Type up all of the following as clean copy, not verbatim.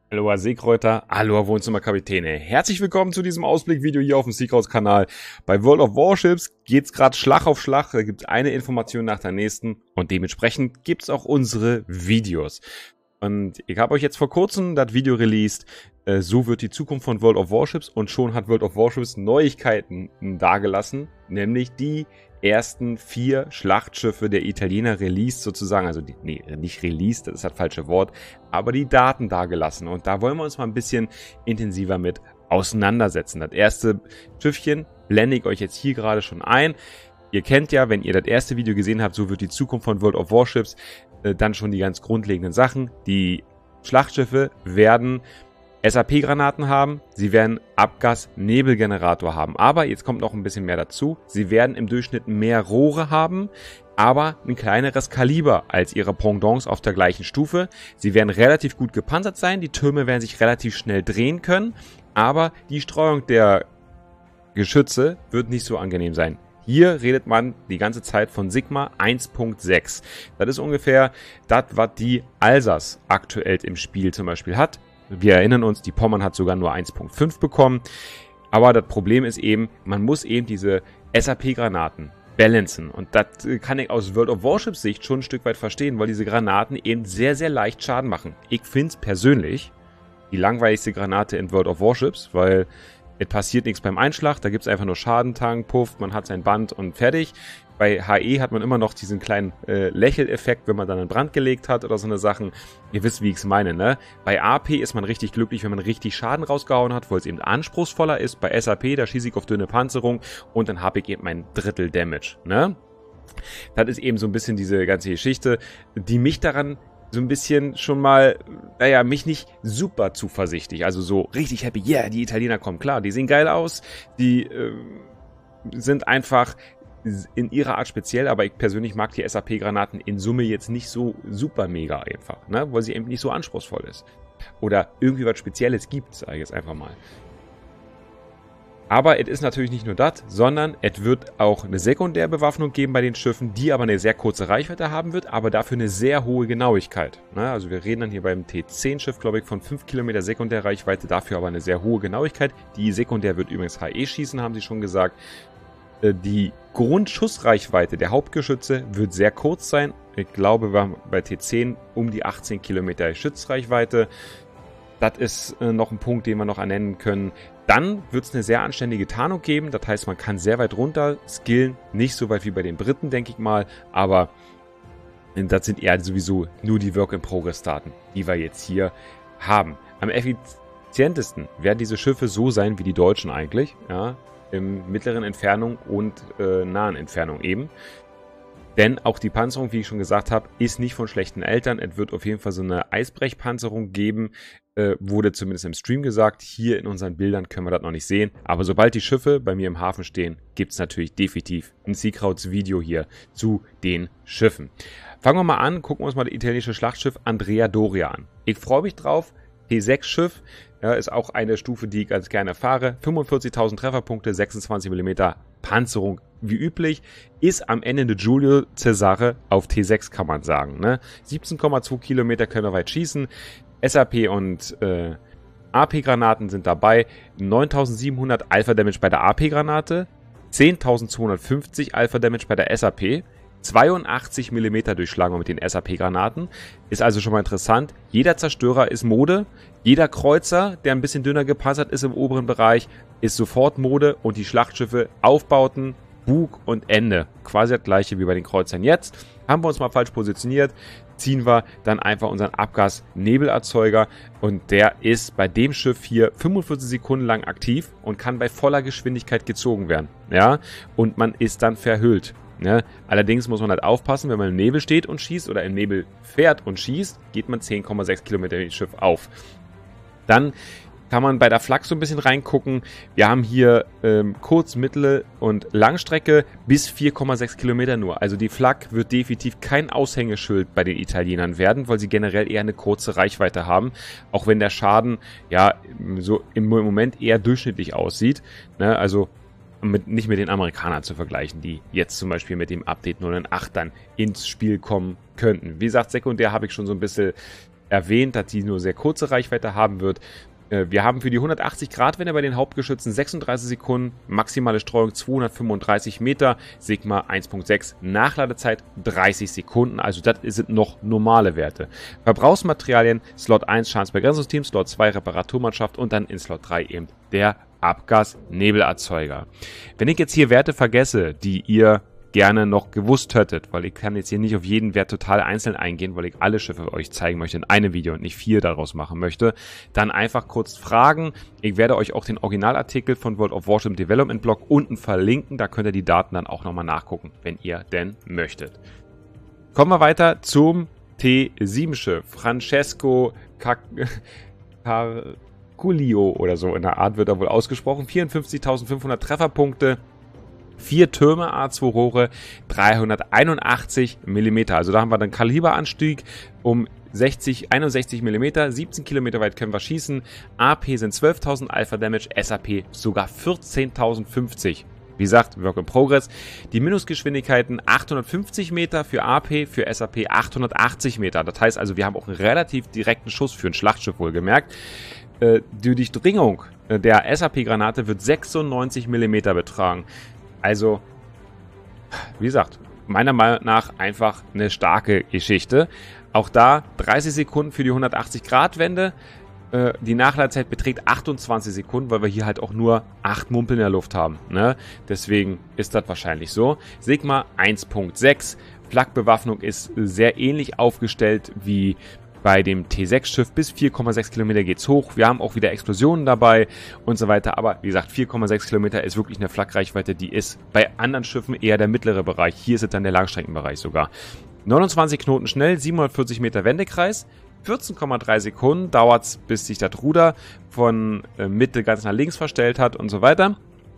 Aloha Seekräuter, Aloha Wohnzimmerkapitäne. Herzlich willkommen zu diesem Ausblickvideo hier auf dem Seakrauts-Kanal. Bei World of Warships geht's gerade Schlag auf Schlag, da gibt's eine Information nach der nächsten und dementsprechend gibt's auch unsere Videos. Und ich habe euch jetzt vor kurzem das Video released, so wird die Zukunft von World of Warships, und schon hat World of Warships Neuigkeiten dargelassen, nämlich die ersten 4 Schlachtschiffe der Italiener released sozusagen, also nicht released, das ist das falsche Wort, aber die Daten dargelassen, und da wollen wir uns mal ein bisschen intensiver mit auseinandersetzen. Das erste Schiffchen blende ich euch jetzt hier gerade schon ein. Ihr kennt ja, wenn ihr das erste Video gesehen habt, so wird die Zukunft von World of Warships, dann schon die ganz grundlegenden Sachen. Die Schlachtschiffe werden SAP-Granaten haben, sie werden Abgas-Nebelgenerator haben, aber jetzt kommt noch ein bisschen mehr dazu. Sie werden im Durchschnitt mehr Rohre haben, aber ein kleineres Kaliber als ihre Pendants auf der gleichen Stufe. Sie werden relativ gut gepanzert sein, die Türme werden sich relativ schnell drehen können, aber die Streuung der Geschütze wird nicht so angenehm sein. Hier redet man die ganze Zeit von Sigma 1.6. Das ist ungefähr das, was die Alsace aktuell im Spiel zum Beispiel hat. Wir erinnern uns, die Pommern hat sogar nur 1.5 bekommen. Aber das Problem ist eben, man muss eben diese SAP-Granaten balancen. Und das kann ich aus World of Warships Sicht schon ein Stück weit verstehen, weil diese Granaten eben sehr, sehr leicht Schaden machen. Ich finde es persönlich die langweiligste Granate in World of Warships, weil es passiert nichts beim Einschlag, da gibt es einfach nur Schadentank, Puff, man hat sein Band und fertig. Bei HE hat man immer noch diesen kleinen Lächeleffekt, wenn man dann einen Brand gelegt hat oder so eine Sachen. Ihr wisst, wie ich es meine, ne? Bei AP ist man richtig glücklich, wenn man richtig Schaden rausgehauen hat, weil es eben anspruchsvoller ist. Bei SAP, da schieße ich auf dünne Panzerung und dann habe ich eben mein Drittel Damage, ne? Das ist eben so ein bisschen diese ganze Geschichte, die mich daran so ein bisschen schon mal, naja, mich nicht super zuversichtlich, also so richtig happy, yeah, die Italiener kommen, klar, die sehen geil aus, die sind einfach in ihrer Art speziell, aber ich persönlich mag die SAP-Granaten in Summe jetzt nicht so super mega einfach, ne, weil sie eben nicht so anspruchsvoll ist. Oder irgendwie was Spezielles gibt, sage ich jetzt einfach mal. Aber es ist natürlich nicht nur das, sondern es wird auch eine Sekundärbewaffnung geben bei den Schiffen, die aber eine sehr kurze Reichweite haben wird, aber dafür eine sehr hohe Genauigkeit. Also wir reden dann hier beim T10-Schiff, glaube ich, von 5 Kilometer Sekundärreichweite, dafür aber eine sehr hohe Genauigkeit. Die Sekundär wird übrigens HE schießen, haben sie schon gesagt. Die Grundschussreichweite der Hauptgeschütze wird sehr kurz sein. Ich glaube, wir haben bei T10 um die 18 Kilometer Schützreichweite. Das ist noch ein Punkt, den wir noch ernennen können. Dann wird es eine sehr anständige Tarnung geben. Das heißt, man kann sehr weit runter skillen. Nicht so weit wie bei den Briten, denke ich mal. Aber das sind eher sowieso nur die Work-in-Progress-Daten, die wir jetzt hier haben. Am effizientesten werden diese Schiffe so sein wie die Deutschen eigentlich. Ja, in mittleren Entfernung und nahen Entfernung eben. Denn auch die Panzerung, wie ich schon gesagt habe, ist nicht von schlechten Eltern. Es wird auf jeden Fall so eine Eisbrechpanzerung geben, wurde zumindest im Stream gesagt. Hier in unseren Bildern können wir das noch nicht sehen. Aber sobald die Schiffe bei mir im Hafen stehen, gibt es natürlich definitiv ein Seakrauts Video hier zu den Schiffen. Fangen wir mal an, gucken wir uns mal das italienische Schlachtschiff Andrea Doria an. Ich freue mich drauf. T6-Schiff, ja, ist auch eine Stufe, die ich ganz gerne fahre. 45.000 Trefferpunkte, 26 mm Panzerung wie üblich. Ist am Ende eine Giulio Cesare auf T6, kann man sagen. Ne? 17,2 Kilometer können wir weit schießen. SAP und AP-Granaten sind dabei. 9.700 Alpha-Damage bei der AP-Granate. 10.250 Alpha-Damage bei der SAP. 82 mm Durchschlagung mit den SAP-Granaten. Ist also schon mal interessant. Jeder Zerstörer ist Mode. Jeder Kreuzer, der ein bisschen dünner gepanzert ist im oberen Bereich, ist sofort Mode. Und die Schlachtschiffe Aufbauten, Bug und Ende. Quasi das gleiche wie bei den Kreuzern jetzt. Haben wir uns mal falsch positioniert, ziehen wir dann einfach unseren Abgas-Nebelerzeuger. Und der ist bei dem Schiff hier 45 Sekunden lang aktiv und kann bei voller Geschwindigkeit gezogen werden. Ja? Und man ist dann verhüllt. Ne? Allerdings muss man halt aufpassen, wenn man im Nebel steht und schießt oder im Nebel fährt und schießt, geht man 10,6 Kilometer mit dem Schiff auf. Dann kann man bei der Flak so ein bisschen reingucken. Wir haben hier Kurz-, Mittel- und Langstrecke bis 4,6 Kilometer nur. Also die Flak wird definitiv kein Aushängeschild bei den Italienern werden, weil sie generell eher eine kurze Reichweite haben. Auch wenn der Schaden ja so im Moment eher durchschnittlich aussieht. Ne? Also nicht mit den Amerikanern zu vergleichen, die jetzt zum Beispiel mit dem Update 9.8 dann ins Spiel kommen könnten. Wie gesagt, sekundär habe ich schon so ein bisschen erwähnt, dass die nur sehr kurze Reichweite haben wird. Wir haben für die 180-Grad-Wende bei den Hauptgeschützen 36 Sekunden, maximale Streuung 235 Meter, Sigma 1.6, Nachladezeit 30 Sekunden, also das sind noch normale Werte. Verbrauchsmaterialien, Slot 1 Schadensbegrenzungsteam, Slot 2 Reparaturmannschaft und dann in Slot 3 eben der Abgas-Nebelerzeuger. Wenn ich jetzt hier Werte vergesse, die ihr gerne noch gewusst hättet, weil ich kann jetzt hier nicht auf jeden Wert total einzeln eingehen, weil ich alle Schiffe euch zeigen möchte in einem Video und nicht 4 daraus machen möchte, dann einfach kurz fragen. Ich werde euch auch den Originalartikel von World of Warship Development Blog unten verlinken, da könnt ihr die Daten dann auch nochmal nachgucken, wenn ihr denn möchtet. Kommen wir weiter zum T7-Schiff. Francesco Carculio oder so in der Art wird er wohl ausgesprochen. 54.500 Trefferpunkte. 4 Türme, A2 Rohre, 381 mm. Also da haben wir dann Kaliberanstieg um 61 mm, 17 Kilometer weit können wir schießen. AP sind 12.000 Alpha Damage, SAP sogar 14.050. Wie gesagt, Work in Progress. Die Minusgeschwindigkeiten 850 Meter für AP, für SAP 880 Meter. Das heißt also, wir haben auch einen relativ direkten Schuss für ein Schlachtschiff wohlgemerkt. Die Durchdringung der SAP-Granate wird 96 mm betragen. Also, wie gesagt, meiner Meinung nach einfach eine starke Geschichte. Auch da 30 Sekunden für die 180-Grad-Wende. Die Nachladezeit beträgt 28 Sekunden, weil wir hier halt auch nur 8 Mumpel in der Luft haben. Ne? Deswegen ist das wahrscheinlich so. Sigma 1.6. Flakbewaffnung ist sehr ähnlich aufgestellt wie bei dem T6-Schiff. Bis 4,6 Kilometer geht's hoch. Wir haben auch wieder Explosionen dabei und so weiter. Aber wie gesagt, 4,6 Kilometer ist wirklich eine Flakreichweite, die ist bei anderen Schiffen eher der mittlere Bereich. Hier ist es dann der Langstreckenbereich sogar. 29 Knoten schnell, 740 Meter Wendekreis. 14,3 Sekunden dauert es, bis sich das Ruder von Mitte ganz nach links verstellt hat und so weiter.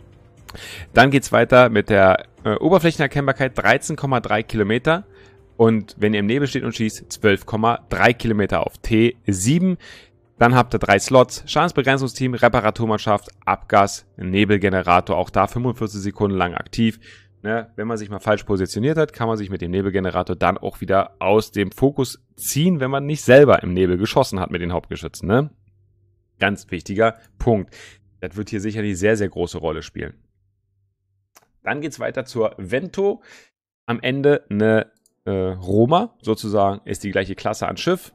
Dann geht's weiter mit der Oberflächenerkennbarkeit, 13,3 Kilometer. Und wenn ihr im Nebel steht und schießt, 12,3 Kilometer auf T7. Dann habt ihr 3 Slots, Schadensbegrenzungsteam, Reparaturmannschaft, Abgas, Nebelgenerator, auch da 45 Sekunden lang aktiv. Ne, wenn man sich mal falsch positioniert hat, kann man sich mit dem Nebelgenerator dann auch wieder aus dem Fokus ziehen, wenn man nicht selber im Nebel geschossen hat mit den Hauptgeschützen. Ne? Ganz wichtiger Punkt. Das wird hier sicherlich sehr, sehr große Rolle spielen. Dann geht es weiter zur Vento. Am Ende eine Roma, sozusagen, ist die gleiche Klasse an Schiff.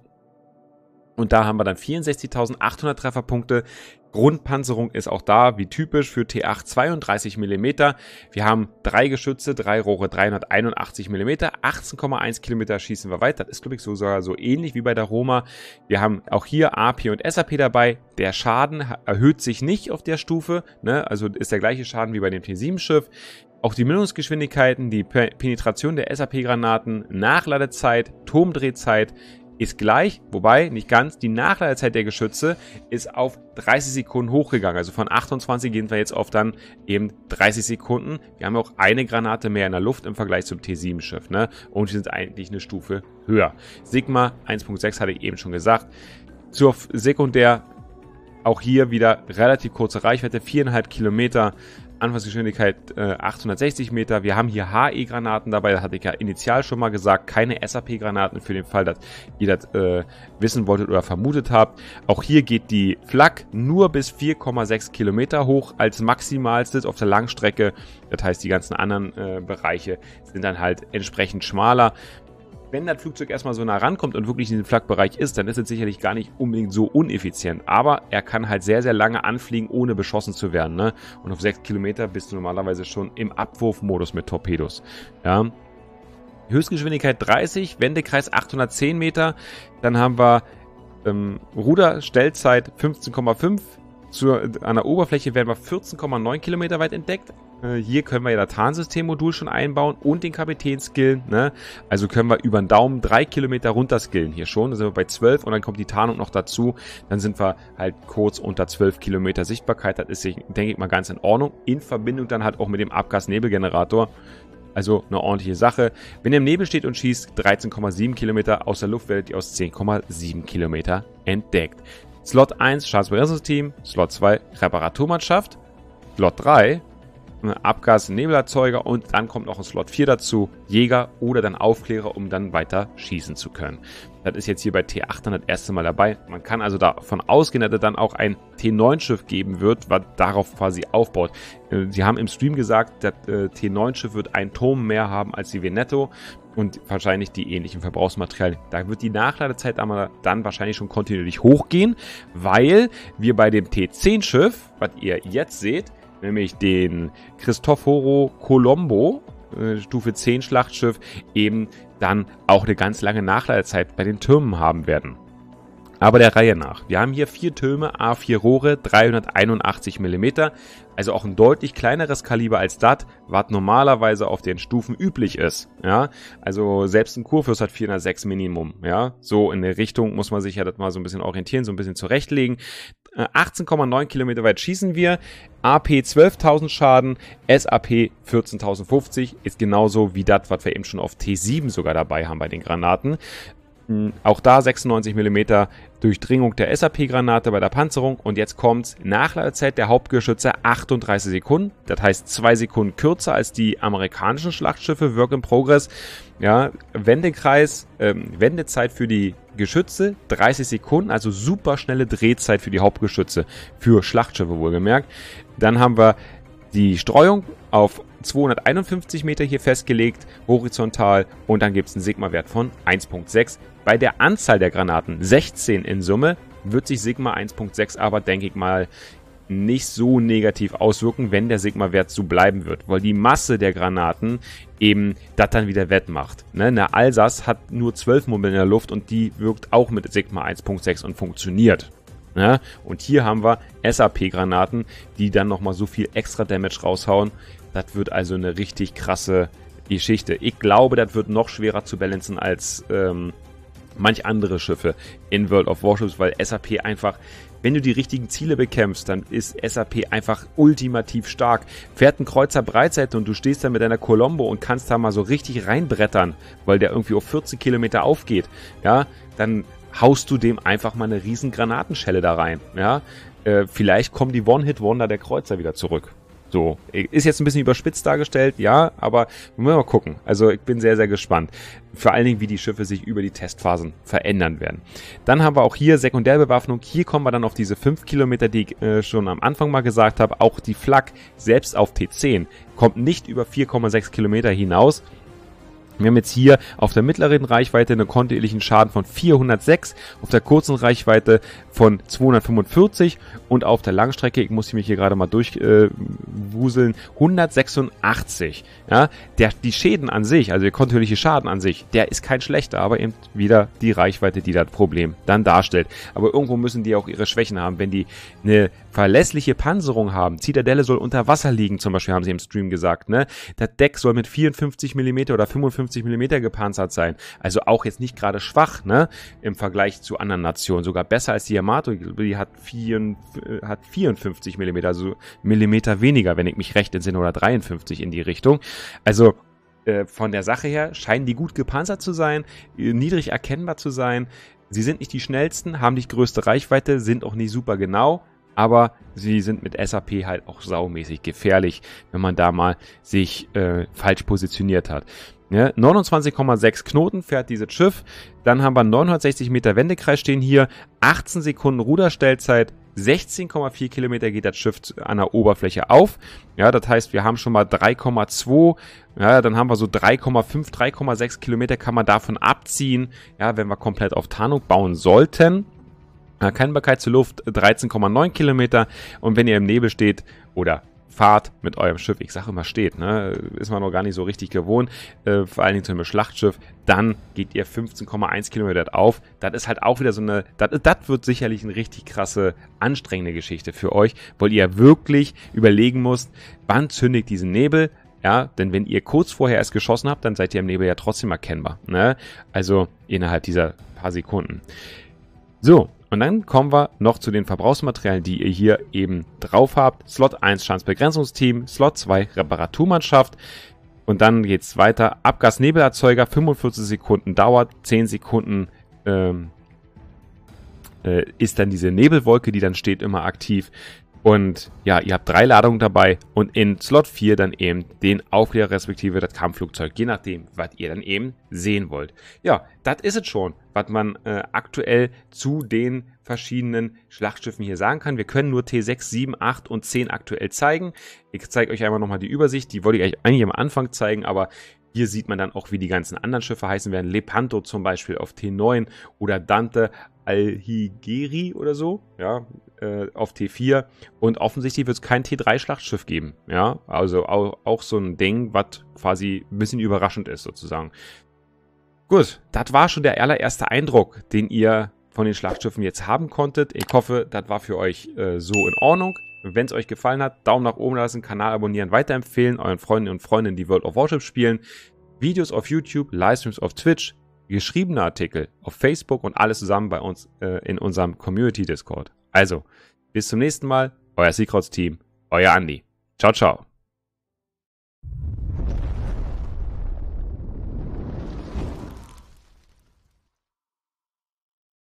Und da haben wir dann 64.800 Trefferpunkte. Grundpanzerung ist auch da, wie typisch, für T8 32 mm. Wir haben 3 Geschütze, 3 Rohre, 381 mm. 18,1 Kilometer schießen wir weit. Das ist, glaube ich, sogar so ähnlich wie bei der Roma. Wir haben auch hier AP und SAP dabei. Der Schaden erhöht sich nicht auf der Stufe. Ne? Also ist der gleiche Schaden wie bei dem T7-Schiff. Auch die Mündungsgeschwindigkeiten, die Penetration der SAP-Granaten, Nachladezeit, Turmdrehzeit ist gleich, wobei nicht ganz, die Nachladezeit der Geschütze ist auf 30 Sekunden hochgegangen. Also von 28 gehen wir jetzt auf dann eben 30 Sekunden. Wir haben auch eine Granate mehr in der Luft im Vergleich zum T7-Schiff. Ne? Und wir sind eigentlich eine Stufe höher. Sigma 1.6 hatte ich eben schon gesagt. Zur Sekundär, auch hier wieder relativ kurze Reichweite, 4,5 Kilometer. Anfangsgeschwindigkeit 860 Meter. Wir haben hier HE-Granaten dabei, das hatte ich ja initial schon mal gesagt. Keine SAP-Granaten für den Fall, dass ihr das wissen wolltet oder vermutet habt. Auch hier geht die Flak nur bis 4,6 Kilometer hoch als maximalstes auf der Langstrecke. Das heißt, die ganzen anderen Bereiche sind dann halt entsprechend schmaler. Wenn das Flugzeug erstmal so nah rankommt und wirklich in den Flakbereich ist, dann ist es sicherlich gar nicht unbedingt so uneffizient. Aber er kann halt sehr, sehr lange anfliegen, ohne beschossen zu werden. Ne? Und auf 6 Kilometer bist du normalerweise schon im Abwurfmodus mit Torpedos. Ja? Höchstgeschwindigkeit 30, Wendekreis 810 Meter. Dann haben wir Ruderstellzeit 15,5. An der Oberfläche werden wir 14,9 Kilometer weit entdeckt. Hier können wir ja das Tarnsystemmodul schon einbauen und den Kapitänskillen. Ne? Also können wir über den Daumen 3 Kilometer runter skillen hier schon. Da sind wir bei 12 und dann kommt die Tarnung noch dazu. Dann sind wir halt kurz unter 12 Kilometer Sichtbarkeit. Das ist, denke ich mal, ganz in Ordnung. In Verbindung dann halt auch mit dem Abgas-Nebelgenerator. Also eine ordentliche Sache. Wenn ihr im Nebel steht und schießt, 13,7 Kilometer. Aus der Luft werdet ihr aus 10,7 Kilometer entdeckt. Slot 1 Schadensbegrenzungsteam, Slot 2 Reparaturmannschaft, Slot 3 Abgas-Nebelerzeuger und dann kommt noch ein Slot 4 dazu, Jäger oder dann Aufklärer, um dann weiter schießen zu können. Das ist jetzt hier bei T8 das erste Mal dabei. Man kann also davon ausgehen, dass es dann auch ein T9-Schiff geben wird, was darauf quasi aufbaut. Sie haben im Stream gesagt, das T9-Schiff wird einen Turm mehr haben als die Veneto und wahrscheinlich die ähnlichen Verbrauchsmaterialien. Da wird die Nachladezeit aber dann wahrscheinlich schon kontinuierlich hochgehen, weil wir bei dem T10-Schiff, was ihr jetzt seht, nämlich den Cristoforo Colombo, Stufe 10 Schlachtschiff, eben dann auch eine ganz lange Nachladezeit bei den Türmen haben werden. Aber der Reihe nach. Wir haben hier 4 Türme, A4 Rohre, 381 mm, also auch ein deutlich kleineres Kaliber als das, was normalerweise auf den Stufen üblich ist. Ja, also selbst ein Kurfürst hat 406 Minimum. Ja, so in der Richtung muss man sich ja das mal so ein bisschen orientieren, so ein bisschen zurechtlegen. 18,9 Kilometer weit schießen wir, AP 12.000 Schaden, SAP 14.050, ist genauso wie das, was wir eben schon auf T7 sogar dabei haben bei den Granaten. Auch da 96 mm Durchdringung der SAP-Granate bei der Panzerung. Und jetzt kommt's, Nachladezeit der Hauptgeschütze 38 Sekunden. Das heißt 2 Sekunden kürzer als die amerikanischen Schlachtschiffe, Work in Progress. Ja, Wendekreis, Wendezeit für die Geschütze 30 Sekunden, also super schnelle Drehzeit für die Hauptgeschütze, für Schlachtschiffe wohlgemerkt. Dann haben wir die Streuung auf 251 Meter hier festgelegt, horizontal, und dann gibt es einen Sigma-Wert von 1,6. Bei der Anzahl der Granaten, 16 in Summe, wird sich Sigma 1,6 aber, denke ich mal, nicht so negativ auswirken, wenn der Sigma-Wert so bleiben wird, weil die Masse der Granaten eben das dann wieder wettmacht. Ne? Eine Alsace hat nur 12 Mummeln in der Luft und die wirkt auch mit Sigma 1,6 und funktioniert. Ja? Und hier haben wir SAP-Granaten, die dann nochmal so viel extra Damage raushauen. Das wird also eine richtig krasse Geschichte. Ich glaube, das wird noch schwerer zu balancen als manch andere Schiffe in World of Warships, weil SAP einfach, wenn du die richtigen Ziele bekämpfst, dann ist SAP einfach ultimativ stark. Fährt ein Kreuzer Breitseite und du stehst da mit deiner Colombo und kannst da mal so richtig reinbrettern, weil der irgendwie auf 14 Kilometer aufgeht, ja, dann haust du dem einfach mal eine riesen Granatenschelle da rein, ja. Vielleicht kommen die One-Hit-Wonder der Kreuzer wieder zurück. So, ist jetzt ein bisschen überspitzt dargestellt, ja, aber wir müssen mal gucken. Also ich bin sehr, sehr gespannt. Vor allen Dingen, wie die Schiffe sich über die Testphasen verändern werden. Dann haben wir auch hier Sekundärbewaffnung. Hier kommen wir dann auf diese 5 Kilometer, die ich schon am Anfang mal gesagt habe. Auch die Flak, selbst auf T10, kommt nicht über 4,6 Kilometer hinaus. Wir haben jetzt hier auf der mittleren Reichweite einen kontinuierlichen Schaden von 406, auf der kurzen Reichweite von 245 und auf der Langstrecke, ich muss mich hier gerade mal durchwuseln, 186. Ja, die Schäden an sich, also der kontinuierliche Schaden an sich, der ist kein schlechter, aber eben wieder die Reichweite, die das Problem dann darstellt. Aber irgendwo müssen die auch ihre Schwächen haben. Wenn die eine verlässliche Panzerung haben, Zitadelle soll unter Wasser liegen, zum Beispiel haben sie im Stream gesagt, ne? Das Deck soll mit 54 mm oder 55 mm gepanzert sein. Also auch jetzt nicht gerade schwach, ne? Im Vergleich zu anderen Nationen. Sogar besser als die Yamato. Die hat 54 mm, also Millimeter weniger, wenn ich mich recht entsinne, oder 53 in die Richtung. Also von der Sache her scheinen die gut gepanzert zu sein, niedrig erkennbar zu sein. Sie sind nicht die schnellsten, haben die größte Reichweite, sind auch nicht super genau. Aber sie sind mit SAP halt auch saumäßig gefährlich, wenn man da mal sich falsch positioniert hat. Ja, 29,6 Knoten fährt dieses Schiff. Dann haben wir 960 Meter Wendekreis stehen hier. 18 Sekunden Ruderstellzeit. 16,4 Kilometer geht das Schiff an der Oberfläche auf. Ja, das heißt, wir haben schon mal 3,2. Ja, dann haben wir so 3,5, 3,6 Kilometer kann man davon abziehen. Ja, wenn wir komplett auf Tarnung bauen sollten. Erkennbarkeit zur Luft 13,9 Kilometer, und wenn ihr im Nebel steht oder fahrt mit eurem Schiff, ich sage immer steht, ne, ist man noch gar nicht so richtig gewohnt, vor allen Dingen zu einem Schlachtschiff, dann geht ihr 15,1 Kilometer auf. Das ist halt auch wieder so eine, das wird sicherlich eine richtig krasse, anstrengende Geschichte für euch, weil ihr wirklich überlegen müsst, wann zündigt diesen Nebel. Ja, denn wenn ihr kurz vorher erst geschossen habt, dann seid ihr im Nebel ja trotzdem erkennbar, ne? Also innerhalb dieser paar Sekunden. So, und dann kommen wir noch zu den Verbrauchsmaterialien, die ihr hier eben drauf habt. Slot 1 Schadensbegrenzungsteam, Slot 2 Reparaturmannschaft. Und dann geht's weiter. Abgasnebelerzeuger, 45 Sekunden Dauer, 10 Sekunden ist dann diese Nebelwolke, die dann steht, immer aktiv. Und ja, ihr habt 3 Ladungen dabei und in Slot 4 dann eben den Aufklärer respektive das Kampfflugzeug, je nachdem, was ihr dann eben sehen wollt. Ja, das ist es schon, was man aktuell zu den verschiedenen Schlachtschiffen hier sagen kann. Wir können nur T6, 7, 8 und 10 aktuell zeigen. Ich zeige euch einmal nochmal die Übersicht, die wollte ich euch eigentlich am Anfang zeigen, aber hier sieht man dann auch, wie die ganzen anderen Schiffe heißen werden. Lepanto zum Beispiel auf T9 oder Dante Alighieri oder so, ja, auf T4. Und offensichtlich wird es kein T3-Schlachtschiff geben, ja, also auch so ein Ding, was quasi ein bisschen überraschend ist sozusagen. Gut, das war schon der allererste Eindruck, den ihr von den Schlachtschiffen jetzt haben konntet. Ich hoffe, das war für euch so in Ordnung. Wenn es euch gefallen hat, Daumen nach oben lassen, Kanal abonnieren, weiterempfehlen, euren Freunden und Freundinnen, die World of Warships spielen. Videos auf YouTube, Livestreams auf Twitch, geschriebene Artikel auf Facebook und alles zusammen bei uns in unserem Community Discord. Also, bis zum nächsten Mal, euer Seacrowds Team, euer Andi. Ciao, ciao.